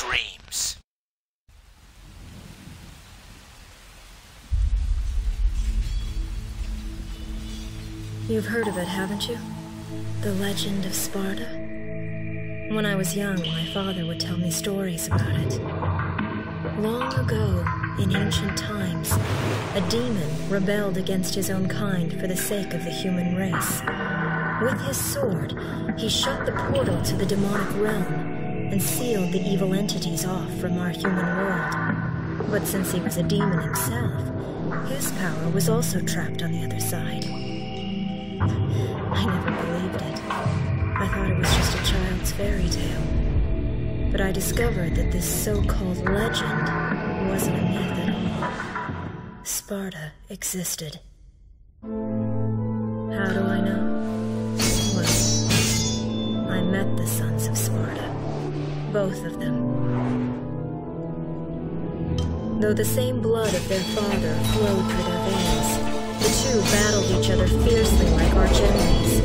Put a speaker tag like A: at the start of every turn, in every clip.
A: dreams.
B: You've heard of it, haven't you? The legend of Sparta? When I was young, my father would tell me stories about it. Long ago, in ancient times, a demon rebelled against his own kind for the sake of the human race. With his sword, he shut the portal to the demonic realm and sealed the evil entities off from our human world. But since he was a demon himself, his power was also trapped on the other side. I never believed it. I thought it was just a child's fairy tale. But I discovered that this so-called legend wasn't a myth at all. Sparta existed. How do I know? Well, I met the sons of Sparta. Both of them. Though the same blood of their father flowed through their veins, the two battled each other fiercely like arch enemies.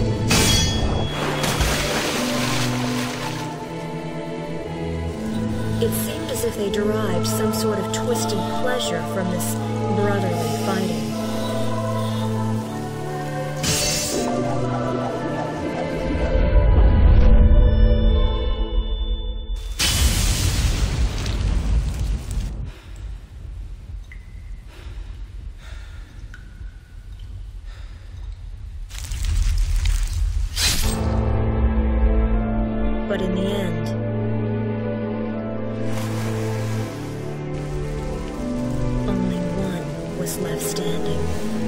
B: It seemed as if they derived some sort of twisted pleasure from this brotherly fighting. But in the end, only one was left standing.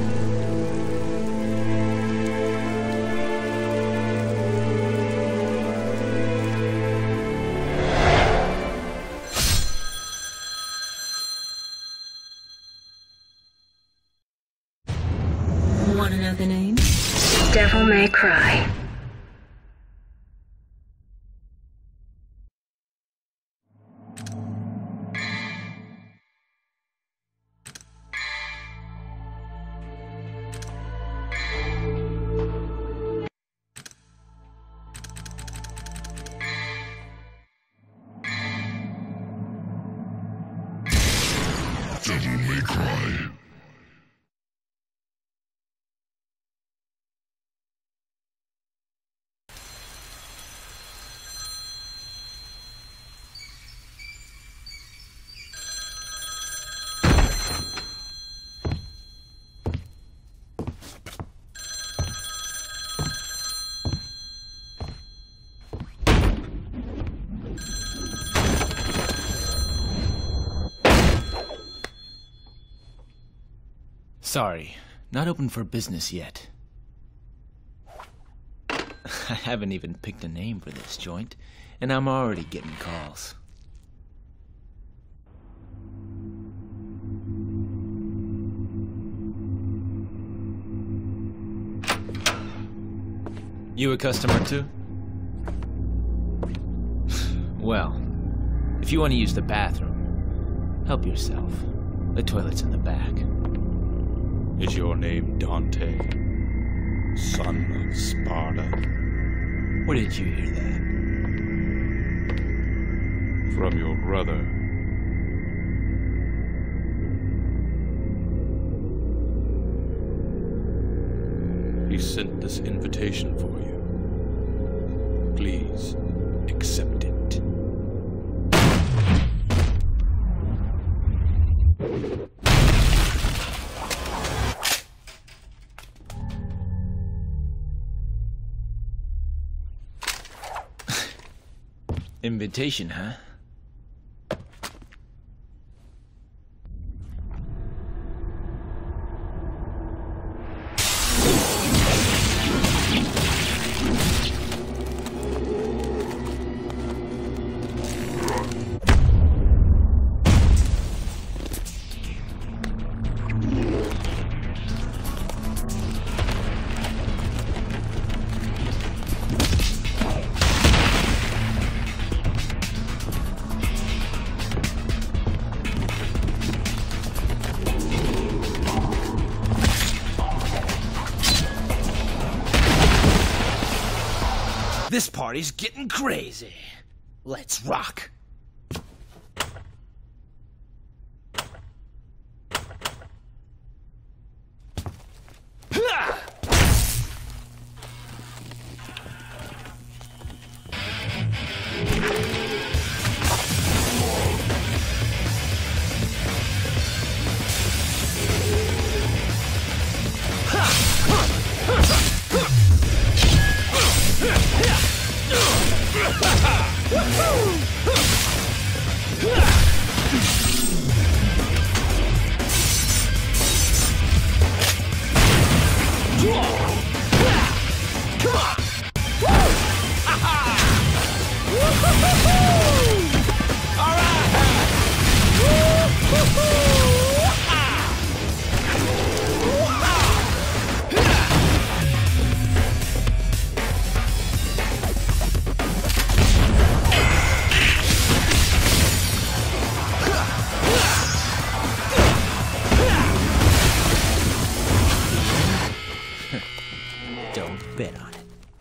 B: Want to know the name? Devil May Cry.
C: Devil May Cry.
A: Sorry, not open for business yet. I haven't even picked a name for this joint, and I'm already getting calls. You a customer too? Well, if you want to use the bathroom, help yourself. The toilet's in the back.
D: Is your name Dante, son of Sparta?
A: Where did you hear that?
D: From your brother. He sent this invitation for you. Please, accept it.
A: Invitation, huh? This party's getting crazy. Let's rock. bet on it.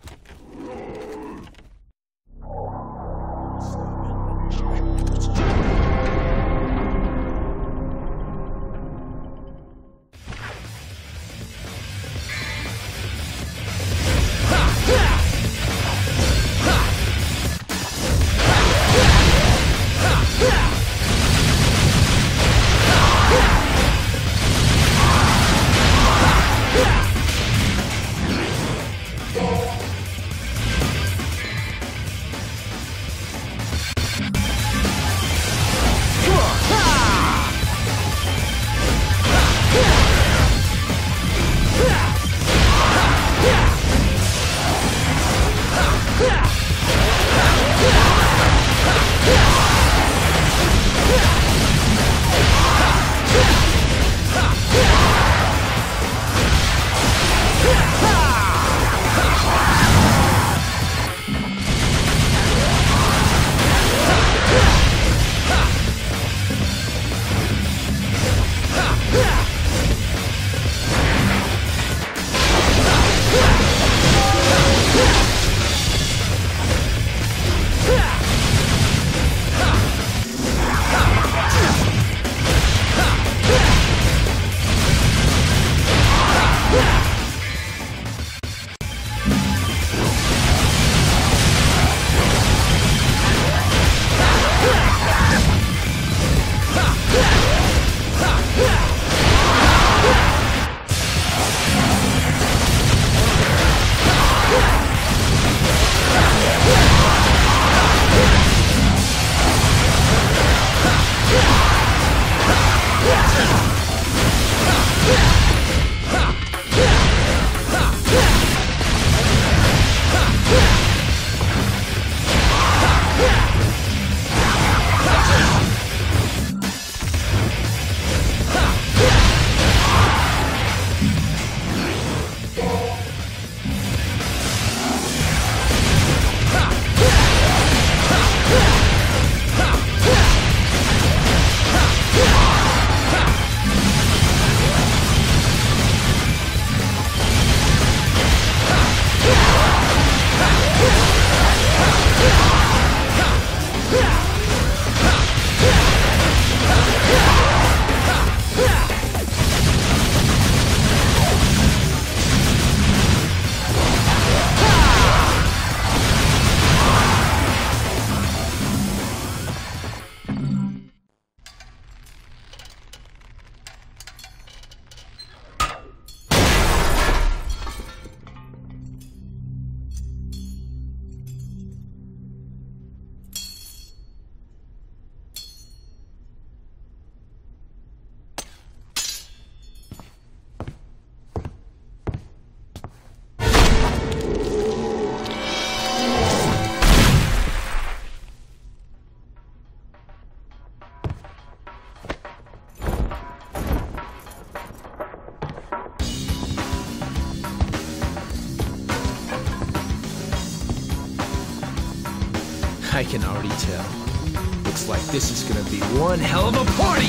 A: I can already tell. Looks like this is gonna be one hell of a party!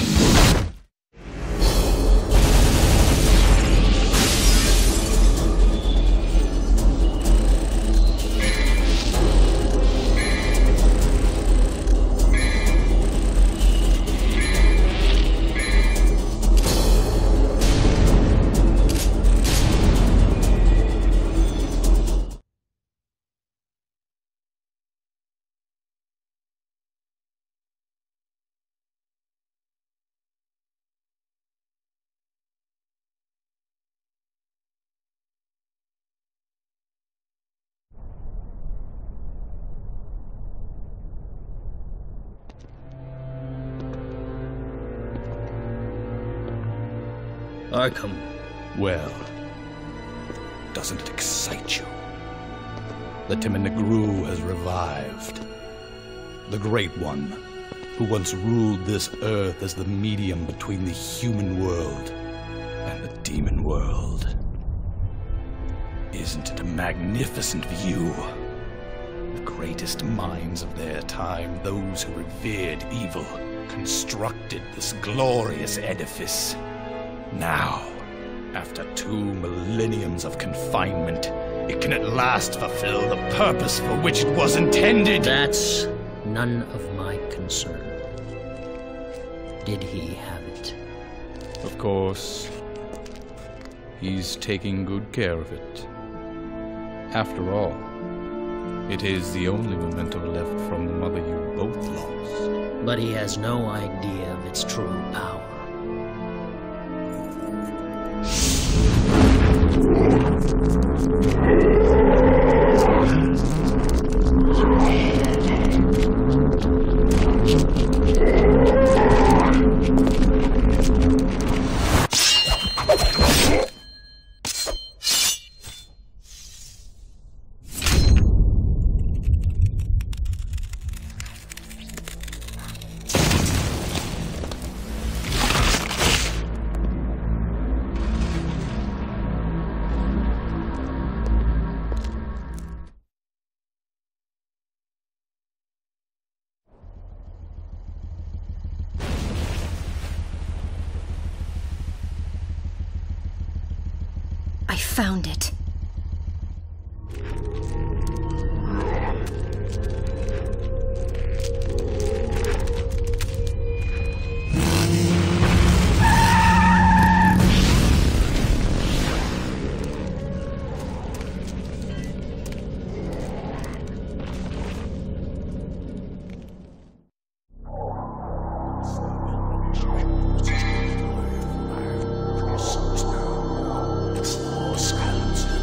E: Arkham.
D: Well, doesn't it excite you? The Timinagru has revived. The Great One, who once ruled this earth as the medium between the human world and the demon world. Isn't it a magnificent view? The greatest minds of their time, those who revered evil, constructed this glorious edifice. Now, after 2 millenniums of confinement, it can at last fulfill the purpose for which it was intended.
E: That's none of my concern. Did he have it?
D: Of course. He's taking good care of it. After all, it is the only memento left from the mother you both lost.
E: But he has no idea of its true power.
B: I found it.
C: Silence.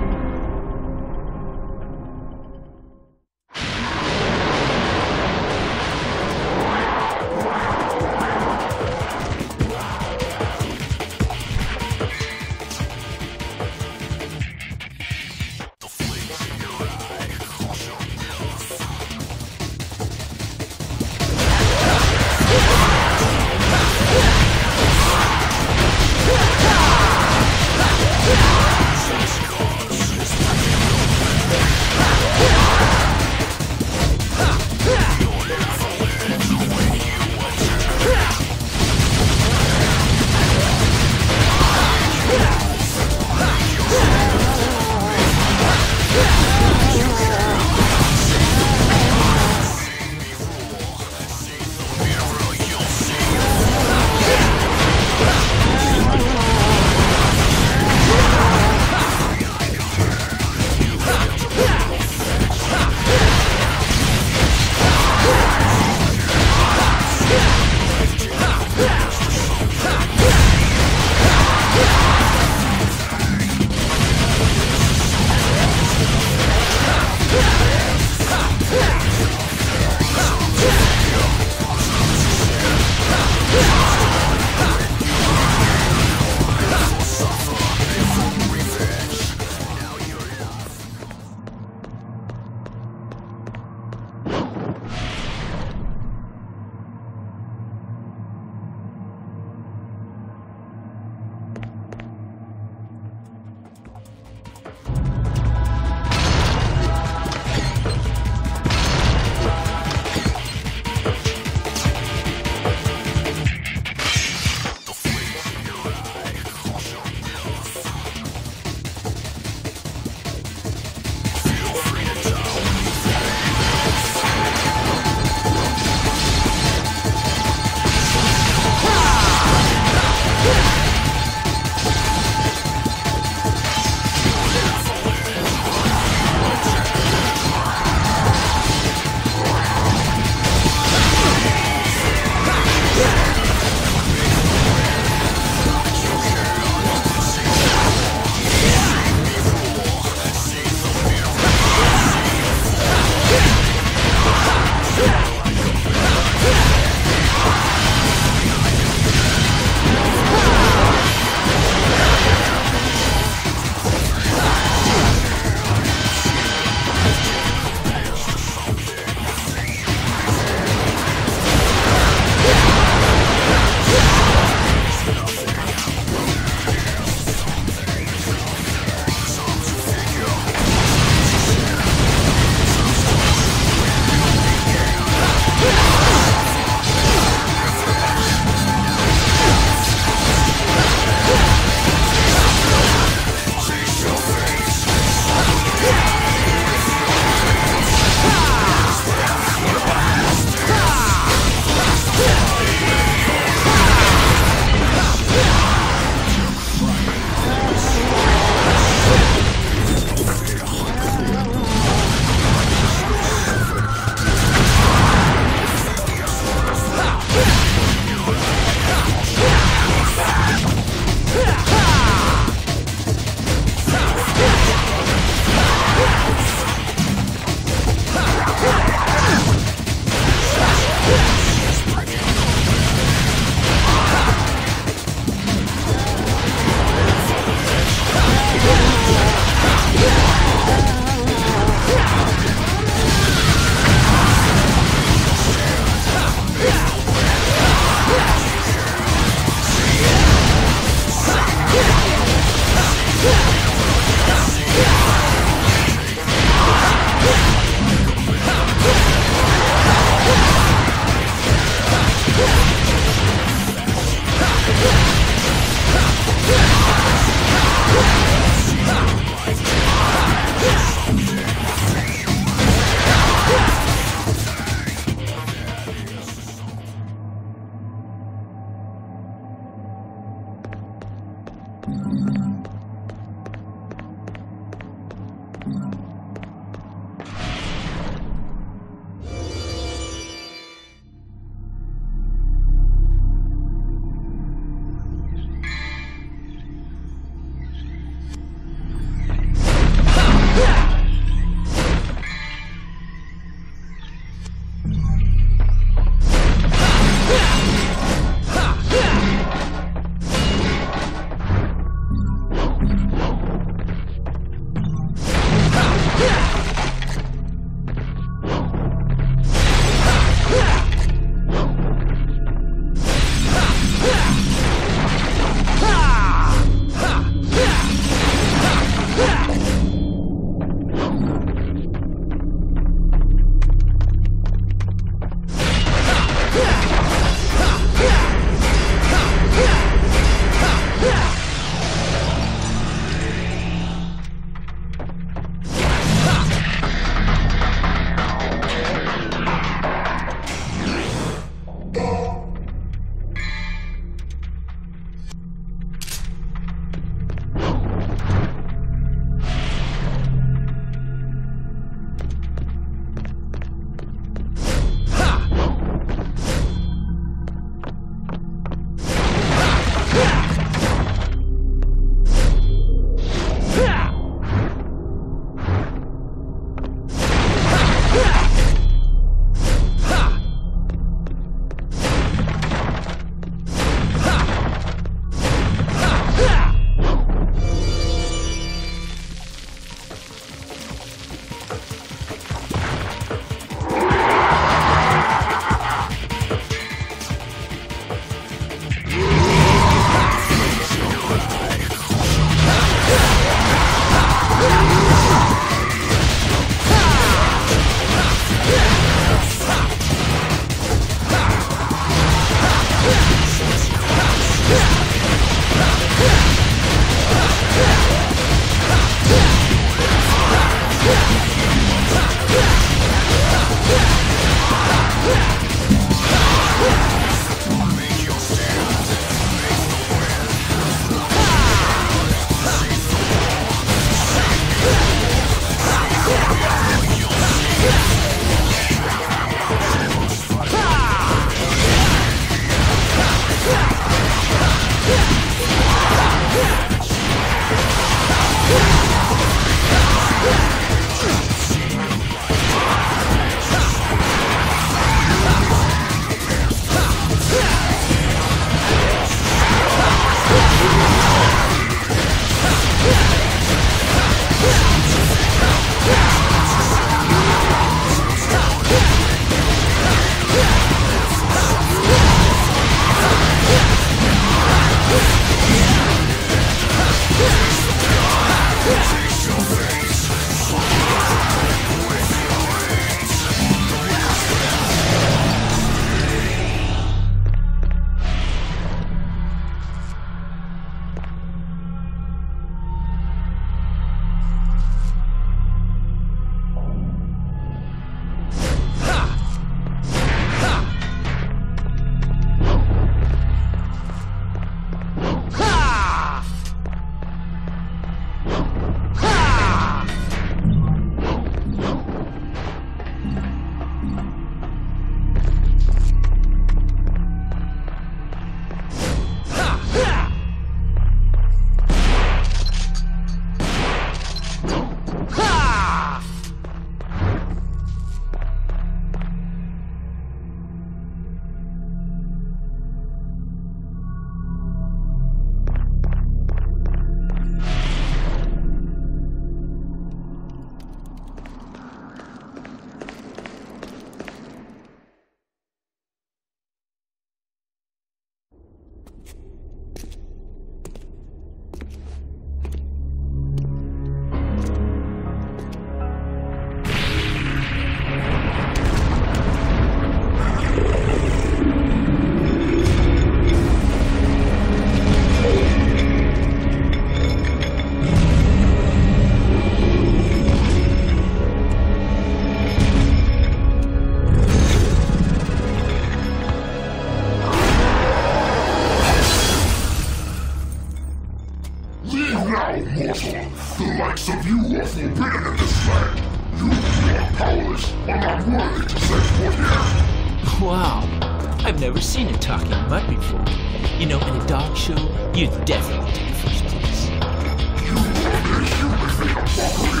C: The likes of you are forbidden in this land. You are powerless and unworthy to set foot here.
A: Wow, I've never seen a talking mutt before. You know, in a dog show, you'd definitely take first place.
C: You human make a mockery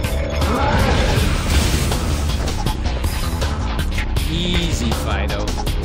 C: of me.
A: Easy, Fido.